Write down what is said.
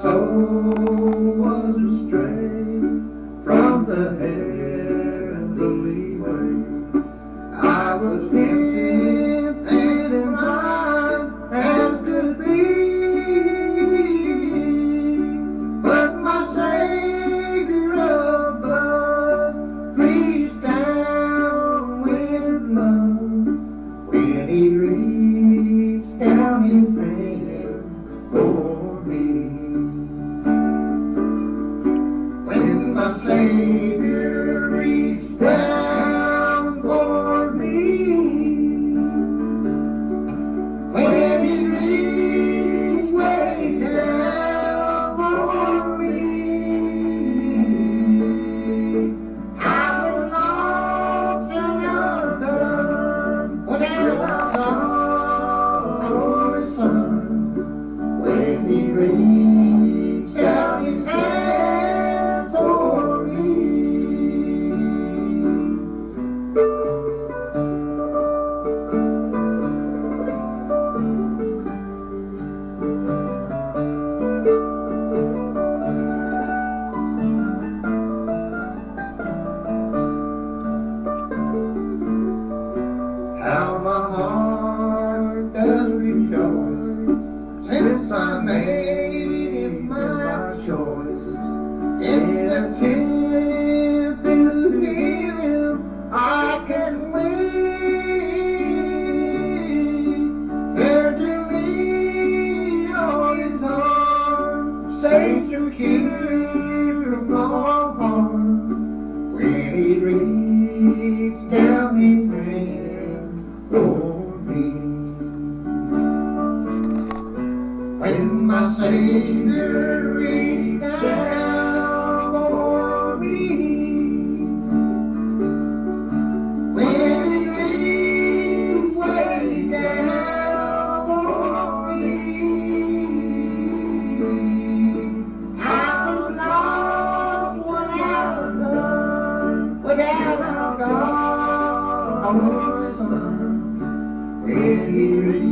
soul was astray from the heavenly way. I was tempted and blind as could be, but my Savior of blood reached down with love when He reached down His hand for me. When my Savior reached down for me, when He reached way down for me, I was lost and undone, but I saw His Son when He reached down His hand for me. How my heart does rejoice since I made Him my choice. In the tempest to Him I can wait. There to lean on His arms, safe and secure from all harm. When He reached down His hand for me, when my Savior reached down for me, when He reached way down for me, I was lost without love, without God, His Son, when He reached